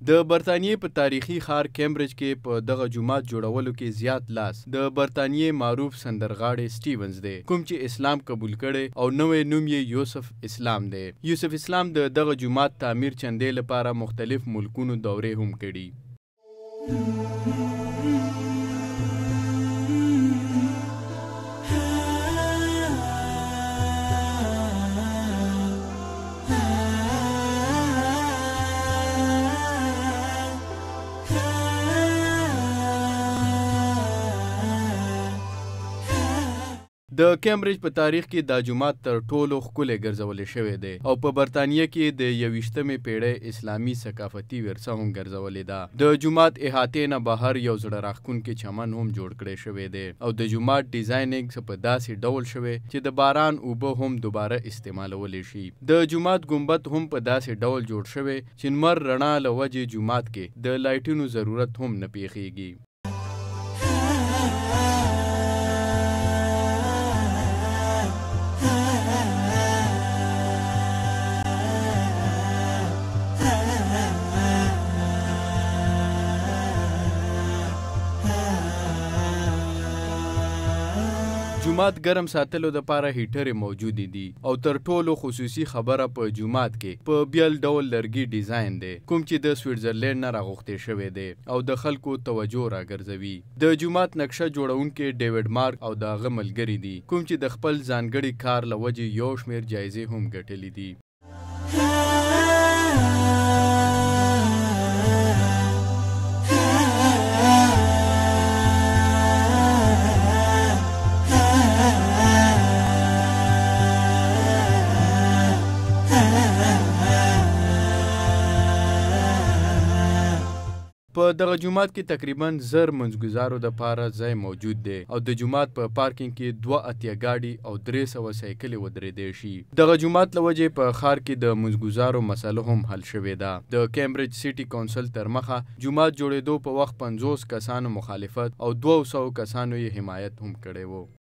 د برطانیې په تاریخي ښار کیمبرج کې په دغه جومات جوړولو کې زیات لاس د برطانیې معروف سندرغاړی سټیونز دی، کوم چې اسلام قبول کړی او نوی نوم یې یوسف اسلام دی. یوسف اسلام د دغه جومات تعمیر چندې لپاره مختلف ملکونو دورې هم کړي. د کیمبرج په تاریخ کې دا جومات تر ټولو ښکلی ګرځولی شوی دی او په برطانیه کې د 21مې پیړۍ اسلامي ثقافتي ورثه هم ګرځولې ده. د جومات احاطې نه بهر یو زړه راښکونکی چمن هم جوړ کړی شوی دی او د جومات ډیزاینینګ په داسې ډول شوی چې د باران اوبه هم دوباره استعمالولی شي. د جومات ګنبد هم په داسې ډول جوړ شوی چې نمر رڼا له وجې جومات کې د لایټونو ضرورت هم نه پیښیږي. جومات ګرم ساتلو دپاره هیټرې موجودې دي او تر ټولو خصوصي خبره په جومات کې په بیل ډول لرګي ډیزاین دی، کوم چې د سویټزرلینډ نه راغوښتی شوی دی او د خلکو توجه راګرځوي. د جومات نقشه جوړونکي ډیوډ مارک او د هغه ملګري دي، کوم چې د خپل ځانګړي کار له وجې یو شمېر جایزې هم ګټلي دي. په دغه جومات کې تقریبا 1000 منځګزارو دپاره ځای موجود دی او د جومات په پارکینګ کې 82 ګاډي او 300 سایکلې ودرېدی شي. دغه جومات له وجې په ښار کې د منځګزارو مسله هم حل شوې ده. د کیمبرج سیټي کونسل تر مخه جومات جوړېدو په وخت 50 کسانو مخالفت او 200 کسانو یې حمایت هم کړی و.